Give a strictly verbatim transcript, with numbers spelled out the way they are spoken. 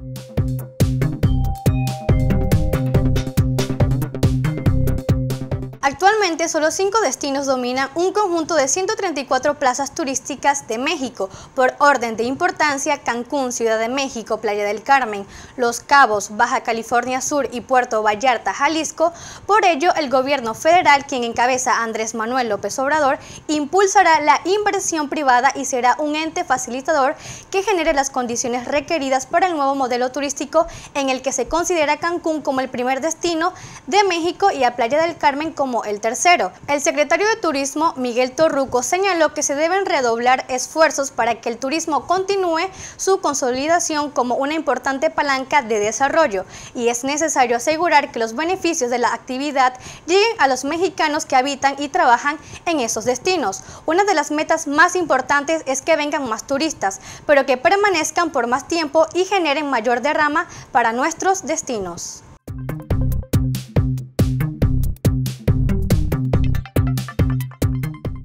Actualmente, solo cinco destinos dominan un conjunto de ciento treinta y cuatro plazas turísticas de México. Por orden de importancia, Cancún, Ciudad de México, Playa del Carmen, Los Cabos, Baja California Sur y Puerto Vallarta, Jalisco. Por ello, el gobierno federal, quien encabeza Andrés Manuel López Obrador, impulsará la inversión privada y será un ente facilitador que genere las condiciones requeridas para el nuevo modelo turístico en el que se considera Cancún como el primer destino de México y a Playa del Carmen como el tercero. El secretario de Turismo, Miguel Torruco, señaló que se deben redoblar esfuerzos para que el turismo continúe su consolidación como una importante palanca de desarrollo y es necesario asegurar que los beneficios de la actividad lleguen a los mexicanos que habitan y trabajan en esos destinos. Una de las metas más importantes es que vengan más turistas, pero que permanezcan por más tiempo y generen mayor derrama para nuestros destinos.